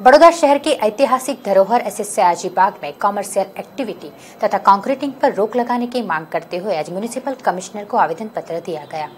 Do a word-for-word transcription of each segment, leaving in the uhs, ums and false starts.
बड़ौदा शहर के ऐतिहासिक धरोहर एसएस आजी बाग में कॉमर्शियल एक्टिविटी तथा कंक्रीटिंग पर रोक लगाने की मांग करते हुए आज म्युनिसिपल कमिश्नर को आवेदन पत्र दिया गया।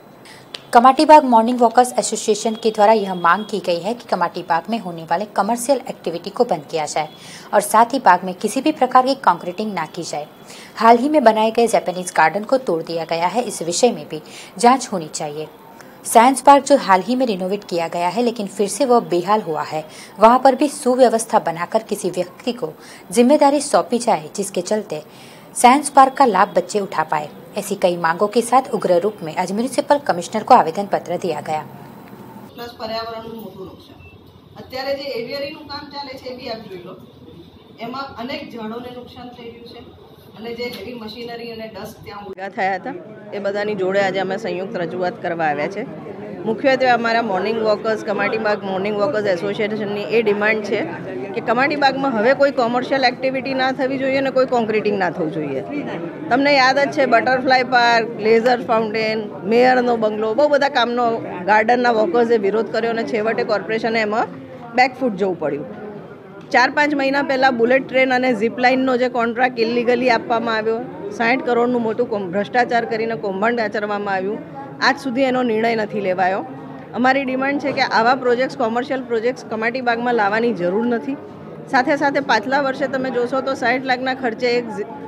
Kamati Baug morning walkers association के द्वारा यह मांग की गई है कि कमाटी बाग में होने वाले कमर्शियल एक्टिविटी को बंद किया जाए और साथ ही बाग में किसी भी प्रकार की कंक्रीटिंग ना की जाए। हाल ही में बनाए गए जापानीज गार्डन को तोड़ दिया गया है, इस विषय में भी जांच होनी चाहिए। साइंस पार्क जो हाल ही में रिनोवेट किया गया है लेकिन फिर से वह बेहाल हुआ है, वहां पर भी सुव्यवस्था बनाकर किसी व्यक्ति को जिम्मेदारी सौंपी जाए जिसके चलते साइंस पार्क का लाभ बच्चे उठा पाए। ऐसी कई मांगों के साथ उग्र रूप में आज म्युनिसिपल कमिश्नर को आवेदन पत्र दिया गया। प्लस पर्यावरणનું મોટું નુકસાન અત્યારે જે એવિયરીનું કામ ચાલે છે એ બી આપ જોઈ લો, એમાં અનેક ઝાડોને નુકસાન થઈ રહ્યું છે અને જે હેવી મશીનરી અને ડસ્ટ ત્યાં ઉભા થયા હતા એ બધાની જોડે આજે અમે સંયુક્ત રજૂઆત કરવા આવ્યા છે। મુખ્યત્વે અમારા morning walkers Kamati Baug morning walkers એસોસિએશનની એ ડિમાન્ડ છે કે કમાટી બાગમાં હવે કોઈ કોમર્શિયલ એક્ટિવિટી ના થવી જોઈએ અને કોઈ કોન્ક્રીટિંગ ના થવું જોઈએ। તમને યાદ જ છે બટરફ્લાય પાર્ક, લેઝર ફાઉન્ટેન, મેયરનો બંગલો, બહુ બધા કામનો ગાર્ડનના વોકર્સે વિરોધ કર્યો અને છેવટે કોર્પોરેશને એમાં બેકફૂટ જવું પડ્યું। ચાર પાંચ મહિના પહેલાં બુલેટ ટ્રેન અને ઝીપલાઇનનો જે કોન્ટ્રાક્ટ ઇલીગલી આપવામાં આવ્યો, સાઠ કરોડનું મોટું ભ્રષ્ટાચાર કરીને કૌભાંડ આચરવામાં આવ્યું, આજ સુધી એનો નિર્ણય નથી લેવાયો। અમારી ડિમાન્ડ છે કે આવા પ્રોજેક્ટ્સ કોમર્શિયલ પ્રોજેક્ટ્સ કમાટી બાગમાં લાવવાની જરૂર નથી। સાથે સાથે પાછલા વર્ષે તમે જોશો તો સાઠ લાખના ખર્ચે એક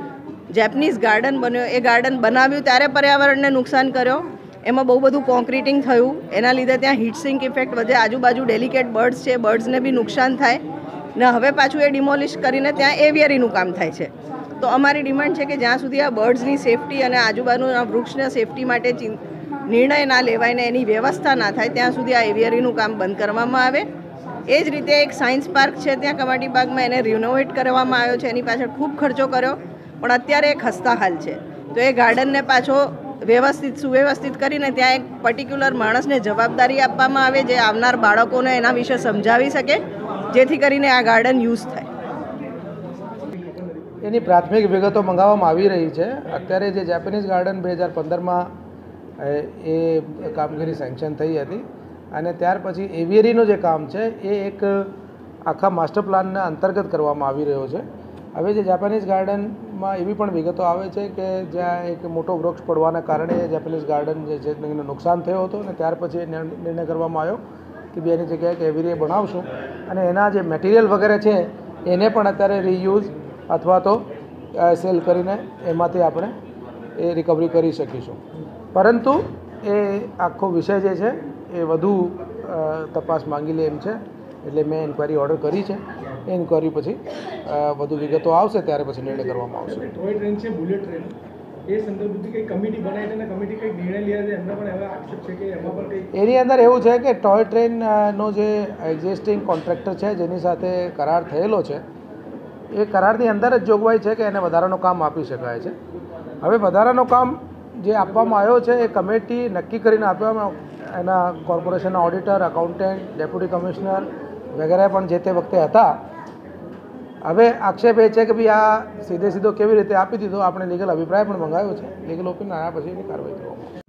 જેપનીઝ ગાર્ડન બન્યો, એ ગાર્ડન બનાવ્યું ત્યારે પર્યાવરણને નુકસાન કર્યો, એમાં બહુ બધું કોન્ક્રીટિંગ થયું, એના લીધે ત્યાં હીટ સિંક ઇફેક્ટ વધે, આજુબાજુ ડેલિકેટ બર્ડ્સ છે, બર્ડ્સને બી નુકસાન થાય ને હવે પાછું એ ડિમોલિશ કરીને ત્યાં એવિયરીનું કામ થાય છે। તો અમારી ડિમાન્ડ છે કે જ્યાં સુધી આ બર્ડ્સની સેફટી અને આજુબાજુના વૃક્ષના સેફટી માટે નિર્ણય ના લેવાય ને એની વ્યવસ્થા ના થાય ત્યાં સુધી આ એવિયરીનું કામ બંધ કરવામાં આવે। એ જ રીતે એક સાયન્સ પાર્ક છે ત્યાં કમાટી બાગમાં એને રિનોવેટ કરવામાં આવ્યો છે, એની પાછળ ખૂબ ખર્ચો કર્યો પણ અત્યારે એક ખસ્તા હાલ છે। તો એ ગાર્ડનને પાછો વ્યવસ્થિત સુવ્યવસ્થિત કરીને ત્યાં એક પર્ટિક્યુલર માણસને જવાબદારી આપવામાં આવે જે આવનાર બાળકોને એના વિશે સમજાવી શકે જેથી કરીને આ ગાર્ડન યુઝ થાય। એની પ્રાથમિક વિગતો મંગાવવામાં આવી રહી છે। અત્યારે જે જાપાનીઝ ગાર્ડન બે હજાર પંદરમાં એ કામગીરી સેન્કશન થઈ હતી અને ત્યાર પછી એવિયરીનું જે કામ છે એ એક આખા માસ્ટર પ્લાનના અંતર્ગત કરવામાં આવી રહ્યો છે। હવે જે જાપાનીઝ ગાર્ડનમાં એવી પણ વિગતો આવે છે કે જ્યાં એક મોટો વૃક્ષ પડવાના કારણે જાપાનીઝ ગાર્ડન જે છે તેને નુકસાન થયો હતો અને ત્યાર પછી નિર્ણય કરવામાં આવ્યો કે બે એની જગ્યાએ કે એવિયરી બનાવશું અને એના જે મટીરિયલ વગેરે છે એને પણ અત્યારે રીયુઝ અથવા તો સેલ કરીને એમાંથી આપણે એ રિકવરી કરી શકીશું। પરંતુ એ આખો વિષય જે છે એ વધુ તપાસ માંગી લે એમ છે, એટલે મેં ઇન્ક્વાયરી ઓર્ડર કરી છે। એ ઇન્ક્વાયરી પછી વધુ વિગતો આવશે ત્યારે પછી નિર્ણય કરવામાં આવશે। ટોય ટ્રેન છે, બુલેટ ટ્રેન, એ સંદર્ભથી કંઈ કમિટી બનાવી છે અને કમિટી કંઈક નિર્ણય લીધા છે, એમના પણ એવા આક્ષેપ છે કે એમાં પણ કંઈ એની અંદર એવું છે કે ટોય ટ્રેનનો જે એક્ઝિસ્ટિંગ કોન્ટ્રાક્ટર છે જેની સાથે કરાર થયેલો છે એ કરારની અંદર જ જોગવાઈ છે કે એને વધારાનું કામ આપી શકાય છે। હવે વધારાનું કામ જે આપવામાં આવ્યો છે એ કમિટી નક્કી કરીને આપવામાં, એના કોર્પોરેશનના ઓડિટર, એકાઉન્ટન્ટ, ડેપ્યુટી કમિશનર વગેરે પણ જે તે વખતે હતા। હવે આક્ષેપ એ છે કે ભાઈ આ સીધે સીધો કેવી રીતે આપી દીધો, આપણે લીગલ અભિપ્રાય પણ મંગાવ્યો છે, લીગલ ઓપિનિયન આવ્યા પછી એની કાર્યવાહી કરવામાં